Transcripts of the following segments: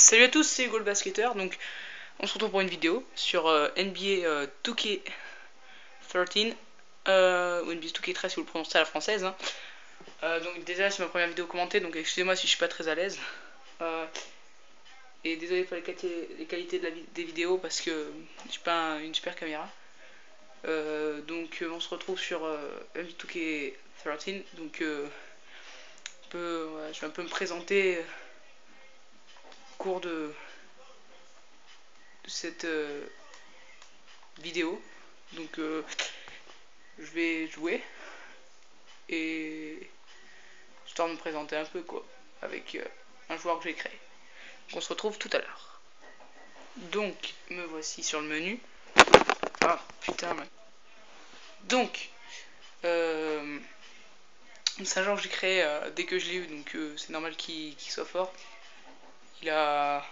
Salut à tous, c'est Hugo le basketteur. Donc on se retrouve pour une vidéo sur NBA 2K13 ou NBA 2K13 si vous le prononcez à la française, hein. Donc déjà c'est ma première vidéo commentée, donc excusez-moi si je suis pas très à l'aise. Et désolé pour les qualités des vidéos parce que je suis pas une super caméra. Donc on se retrouve sur NBA 2K13. Donc je vais un peu me présenter au cours de cette vidéo. Donc je vais jouer et histoire de me présenter un peu quoi avec un joueur que j'ai créé. Donc on se retrouve tout à l'heure. Donc me voici sur le menu. Ah putain. Donc c'est un joueur que j'ai créé dès que je l'ai eu, donc c'est normal qu'il soit fort. Il a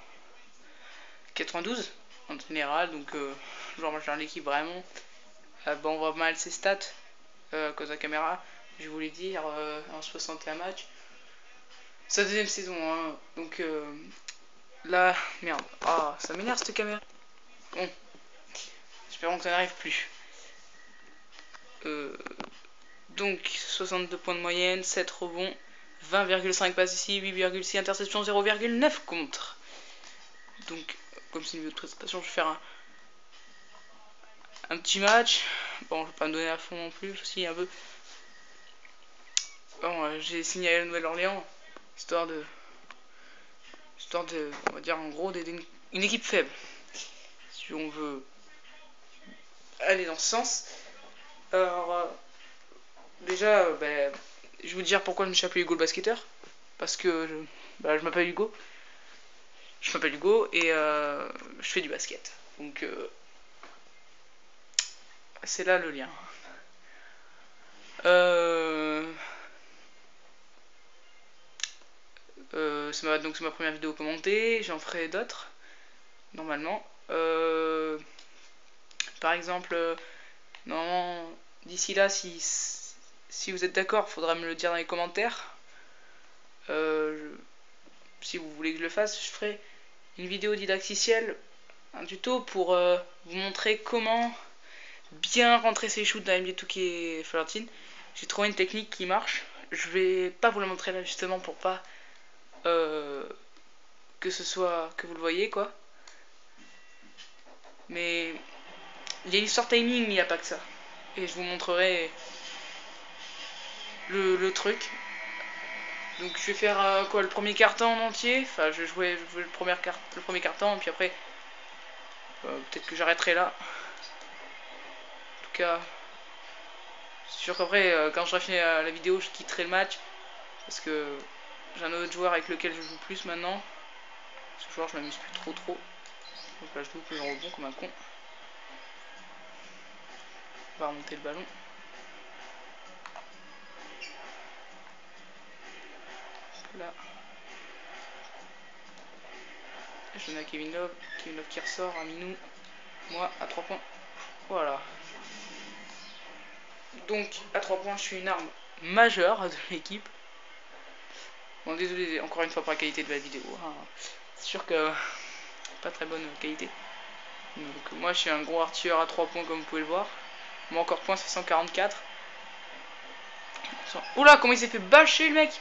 92 en général, donc genre moi j'ai l'équipe vraiment. Bon, on voit mal ses stats à cause de la caméra. Je voulais dire en 61 matchs. Sa deuxième saison, hein. Donc là, merde. Ah, ça m'énerve cette caméra. Bon, espérons que ça n'arrive plus. Donc 62 points de moyenne, 7 rebonds, 20,5 passes ici, 8,6 interceptions, 0,9 contre. Donc, comme c'est une vidéo de présentation, je vais faire un petit match. Bon, je vais pas me donner à fond non plus, aussi un peu. Bon, j'ai signé à la Nouvelle-Orléans, histoire de, on va dire en gros, d'aider une équipe faible. Si on veut aller dans ce sens. Alors, déjà, je vais vous dire pourquoi je me suis appelé Hugo le basketteur. Parce que je m'appelle Hugo. Je m'appelle Hugo et je fais du basket. Donc, c'est là le lien. C'est ma première vidéo commentée. J'en ferai d'autres, normalement. Par exemple, non, d'ici là, si vous êtes d'accord, il faudra me le dire dans les commentaires. Si vous voulez que je le fasse, je ferai une vidéo didacticielle, un tuto pour vous montrer comment bien rentrer ses shoots dans NBA 2K13. J'ai trouvé une technique qui marche. Je vais pas vous la montrer là justement pour pas que vous le voyez quoi. Mais il y a l'histoire timing, il n'y a pas que ça. Et je vous montrerai le truc. Donc je vais faire quoi, le premier quart-temps en entier. Enfin je vais jouer le premier quart-temps et puis après peut-être que j'arrêterai là. En tout cas, c'est sûr qu'après quand je fini la vidéo je quitterai le match. Parce que j'ai un autre joueur avec lequel je joue plus maintenant. Ce joueur je m'amuse plus trop. Donc là je joue plus en rebond comme un con. On va remonter le ballon. Là. Je donne à Kevin Love. Kevin Love qui ressort, à Minou. Moi à 3 points. Voilà. Donc à 3 points je suis une arme majeure de l'équipe. Bon désolé encore une fois pour la qualité de la vidéo. Hein. C'est sûr que pas très bonne qualité. Donc moi je suis un gros artilleur à 3 points comme vous pouvez le voir. Mon encore point c'est 144. Oula comment il s'est fait bâcher le mec.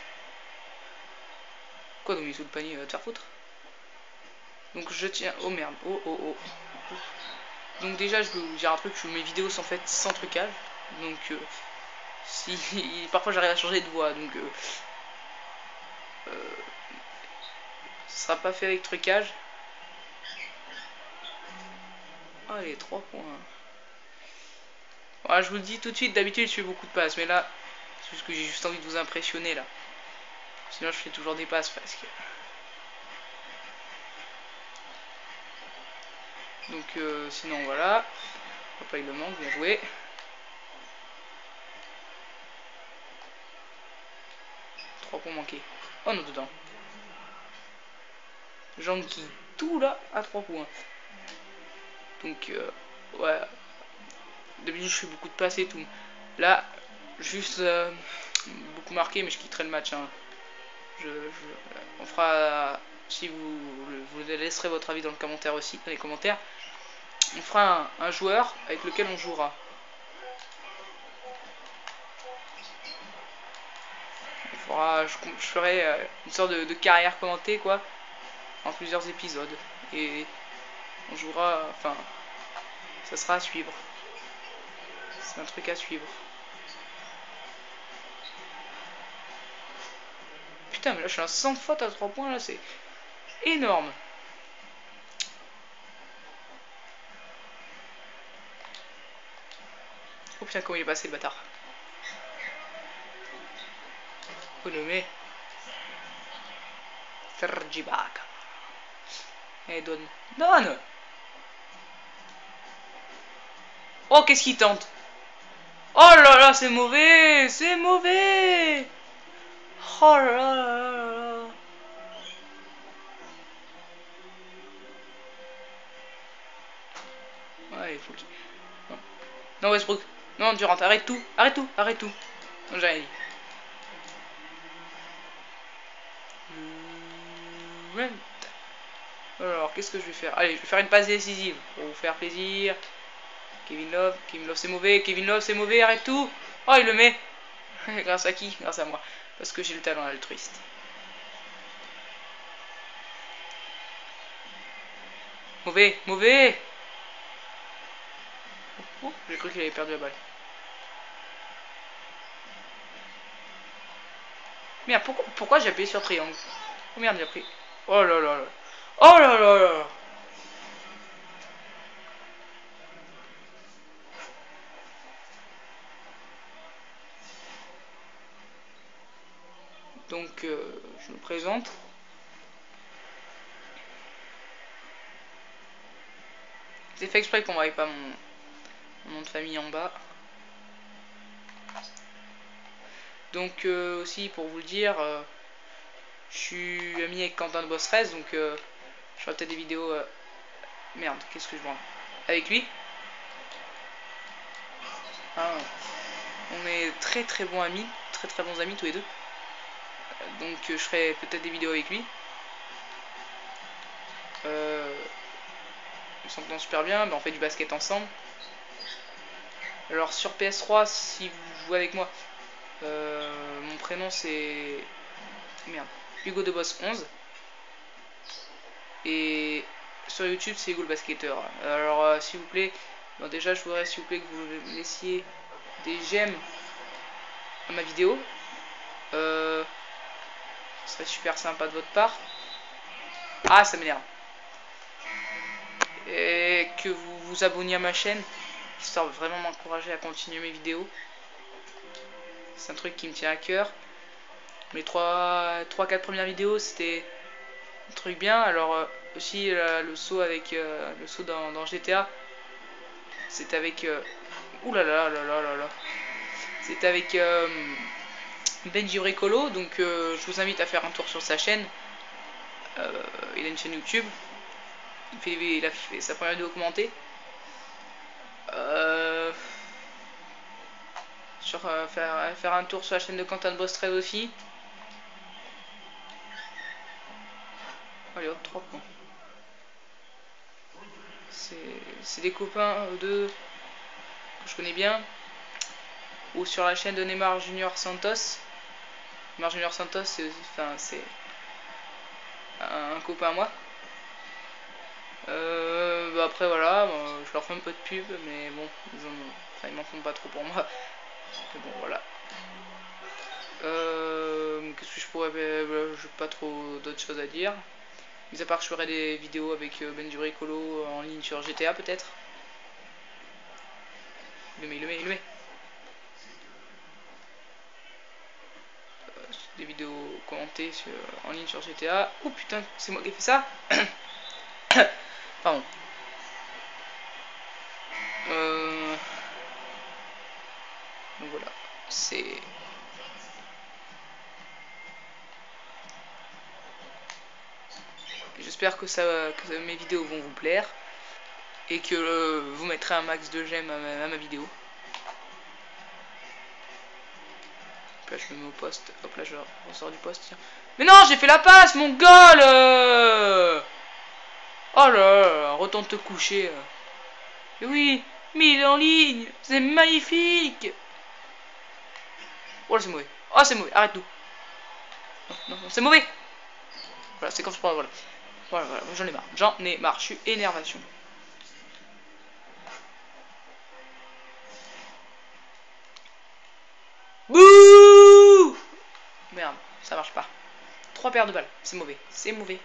Quoi donc il est sous le panier, va te faire foutre. Donc je tiens. Oh merde. Oh. Donc déjà je vais vous dire un truc, mes vidéos sont faites sans trucage. Donc si parfois j'arrive à changer de voix, donc ce sera pas fait avec trucage. Allez, 3 points. Voilà, je vous le dis tout de suite, d'habitude je fais beaucoup de passes, mais là, c'est juste que j'ai juste envie de vous impressionner là. Sinon je fais toujours des passes presque. Donc sinon voilà. Papa il le manque, bien joué. 3 points manqués. Oh non, dedans. Jambe qui tout là à 3 points. Donc ouais. D'habitude je fais beaucoup de passes et tout. Là, juste beaucoup marqué, mais je quitterai le match. Hein. On fera, si vous le laisserez votre avis dans le commentaire aussi, dans les commentaires. On fera un joueur avec lequel on jouera. Je ferai une sorte de carrière commentée quoi, en plusieurs épisodes. Et on jouera, enfin, ça sera à suivre. C'est un truc à suivre. Putain, mais là je suis à 100 fautes à 3 points, là c'est énorme. Oh putain, comment il est passé le bâtard. Oh le met. Sergi Ibaka. Et donne. Donne. Oh, qu'est-ce qu'il tente? Oh là là, c'est mauvais. C'est mauvais. Oh là là là là. Ouais, il faut que... Non, non Westbrook. Non, Durant, arrête tout. Arrête tout. Arrête tout. Non, j'ai rien dit. Alors, qu'est-ce que je vais faire? Allez, je vais faire une passe décisive pour vous faire plaisir. Kevin Love c'est mauvais, Kevin Love c'est mauvais, arrête tout. Oh, il le met. Grâce à qui? Grâce à moi. Parce que j'ai le talent altruiste. Mauvais, mauvais. Oh, j'ai cru qu'il avait perdu la balle. Merde, pourquoi j'ai appuyé sur triangle? Oh merde, j'ai appris. Oh là là là. Oh là là là. Donc, je me présente. C'est fait exprès qu'on ne voyait pas mon nom de famille en bas. Donc, aussi, pour vous le dire, je suis ami avec Quentin de Boss 13, donc je ferai peut-être des vidéos... Merde, qu'est-ce que je vois avec lui. Ah, on est très très bons amis, très bons amis tous les deux. Donc je ferai peut-être des vidéos avec lui. On s'entend super bien, mais on fait du basket ensemble. Alors sur PS3, si vous jouez avec moi, mon prénom c'est... Merde, Hugo de Boss 11. Et sur YouTube c'est Hugo le basketteur. Alors s'il vous plaît, bon, déjà je voudrais s'il vous plaît que vous me laissiez des j'aime à ma vidéo. Ce serait super sympa de votre part. Ah, ça m'énerve. Et que vous vous abonniez à ma chaîne, histoire de vraiment m'encourager à continuer mes vidéos. C'est un truc qui me tient à cœur. Mes 3-4 premières vidéos, c'était un truc bien. Alors aussi le saut avec le saut dans GTA, c'était avec... Ouh là là là là là là. C'était avec Benji Bricolo, donc je vous invite à faire un tour sur sa chaîne. Il a une chaîne YouTube. Il a fait sa première vidéo commentée. Faire un tour sur la chaîne de Quentin de Boss 13 aussi. Allez hop, 3 points. C'est des copains d'eux que je connais bien. Ou sur la chaîne de Neymar Junior Santos. Neymar Junior Santos, c'est un copain à moi. Bah après voilà, je leur fais un peu de pub, mais bon, ils m'en font pas trop pour moi. Mais bon voilà. Qu'est-ce que je pourrais... j'ai pas trop d'autres choses à dire. Mis à part que je ferai des vidéos avec Benji Bricolo en ligne sur GTA peut-être. Il le met. Des vidéos commentées en ligne sur GTA. Oh putain, c'est moi qui ai fait ça. Pardon. Donc voilà, c'est... J'espère que mes vidéos vont vous plaire et que vous mettrez un max de j'aime à ma vidéo. Là je me mets au poste, hop là je ressors du poste, tiens. Mais non, j'ai fait la passe, mon goal. là là, retourne te coucher. Et oui, mais il est en ligne. C'est magnifique. Oh là, c'est mauvais. Oh, c'est mauvais. Arrête tout. Non, non, c'est mauvais. Voilà, c'est comme ça. Voilà. Voilà, voilà. J'en ai marre. J'en ai marre. Je suis énervation. Bouh! Merde, ça marche pas. 3 paires de balles. C'est mauvais. C'est mauvais.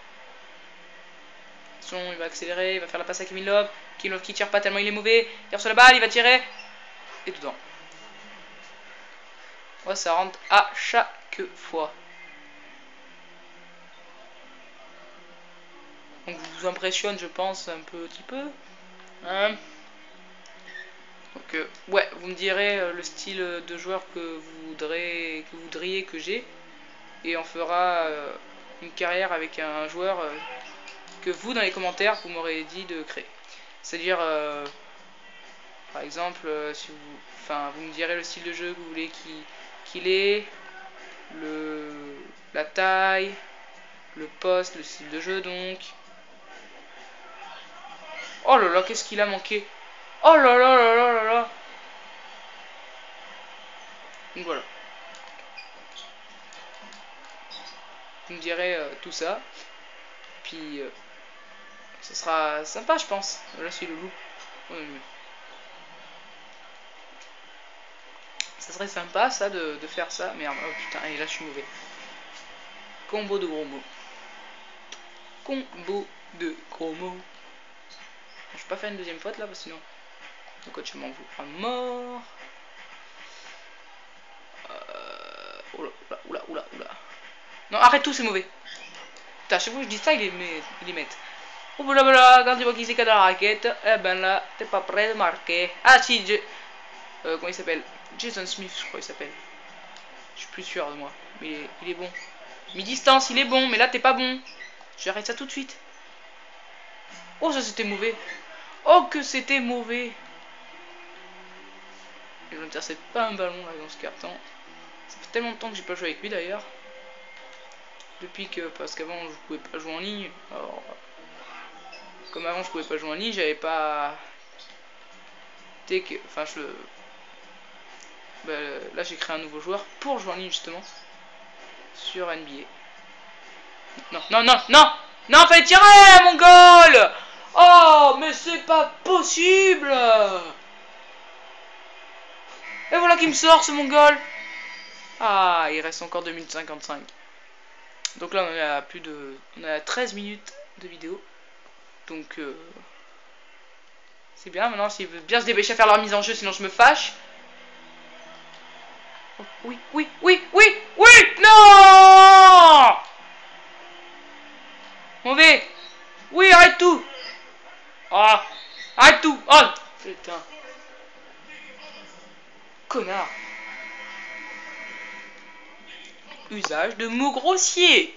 Attention, il va accélérer. Il va faire la passe à Kevin Love. Kevin Love qui tire pas tellement il est mauvais. Il reçoit la balle. Il va tirer. Et dedans. Ouais, ça rentre à chaque fois. Donc je vous impressionne, je pense, un petit peu. Hein? Donc ouais, vous me direz le style de joueur que vous voudriez que j'ai. Et on fera une carrière avec un joueur que vous, dans les commentaires, vous m'aurez dit de créer. C'est-à-dire, par exemple, si vous, enfin, vous me direz le style de jeu que vous voulez qu'il ait, la taille, le poste, le style de jeu donc. Oh là là, qu'est-ce qu'il a manqué? Oh là là là là là là. Donc voilà. Vous me direz tout ça. Puis ce sera sympa, je pense. Là, c'est le loup. Ça serait sympa, ça, de faire ça. Merde, oh putain, et là, je suis mauvais. Combo de gros mots. Combo de gros mots. Je vais pas faire une deuxième faute là, parce que sinon le coach m'en voudra mort. Oula, oula, oula, oula. Non, arrête tout, c'est mauvais. Putain, à chaque fois que je dis ça, il est met. Oh voilà, voilà, quand tu vois qu'il s'est cassé la raquette, eh ben là, t'es pas prêt de marquer. Ah si, comment il s'appelle? Jason Smith, je crois qu'il s'appelle. Je suis plus sûr de moi, mais il est bon. Mi-distance, il est bon, mais là t'es pas bon. J'arrête ça tout de suite. Oh, ça c'était mauvais. Oh, que c'était mauvais. Je n'intercepte pas un ballon là dans ce carton. Ça fait tellement de temps que j'ai pas joué avec lui d'ailleurs. Depuis que, parce qu'avant je pouvais pas jouer en ligne. Alors, comme avant je pouvais pas jouer en ligne, j'avais pas. Enfin, bah, là j'ai créé un nouveau joueur pour jouer en ligne justement. Sur NBA. Non, non, non, non! Non, fallait tirer, mon goal! Oh, mais c'est pas possible! Et voilà qui me sort ce mongol. Ah, il reste encore 2 minutes 55. Donc là on est à plus de. On est à 13 minutes de vidéo. Donc c'est bien. Maintenant s'ils veulent bien se dépêcher à faire leur mise en jeu, sinon je me fâche. Oh, oui, oui, oui, oui, oui! Non! Mauvais! Oui, arrête tout! Ah! Arrête tout! Oh! Putain! Connard! Usage de mots grossiers.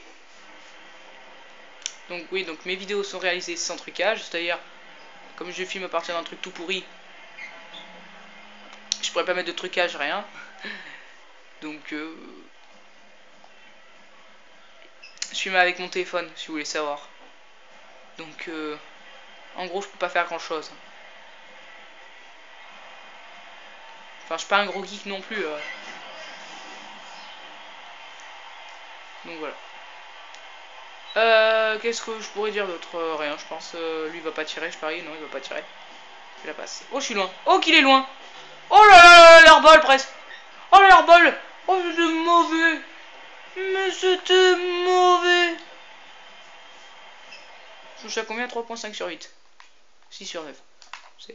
Donc oui, donc mes vidéos sont réalisées sans trucage, c'est-à-dire comme je filme à partir d'un truc tout pourri, je pourrais pas mettre de trucage, rien. Donc je filme avec mon téléphone, si vous voulez savoir. Donc en gros, je peux pas faire grand-chose. Enfin, je suis pas un gros geek non plus. Donc voilà. Qu'est-ce que je pourrais dire d'autre? Rien, je pense. Lui il va pas tirer, je parie. Non, il va pas tirer. Il la passe. Oh, je suis loin. Oh, qu'il est loin. Oh là là, l'airball presque. Oh, l'airball. Oh, c'était mauvais. Mais c'était mauvais. Je suis à combien? 3.5 sur 8. 6 sur 9. C'est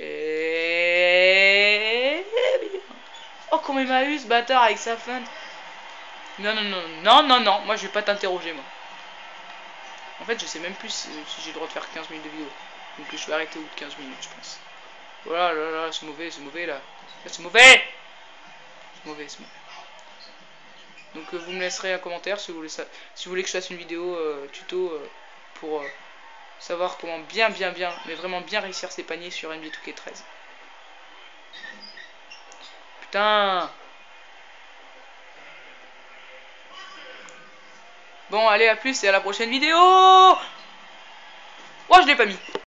bien. Oh, comment il m'a eu ce bâtard avec sa feinte. Non, non, non, non, non, non. Moi, je vais pas t'interroger, moi. En fait, je sais même plus si j'ai le droit de faire 15 minutes de vidéo. Donc, je vais arrêter au bout de 15 minutes, je pense. Voilà, là, là, c'est mauvais, là. Là, c'est mauvais. C'est mauvais, c'est mauvais. Donc, vous me laisserez un commentaire si vous voulez, si vous voulez que je fasse une vidéo tuto pour savoir comment bien, mais vraiment bien réussir ses paniers sur NBA 2K13. Putain! Bon, allez, à plus et à la prochaine vidéo! Wow! Pourquoi je l'ai pas mis?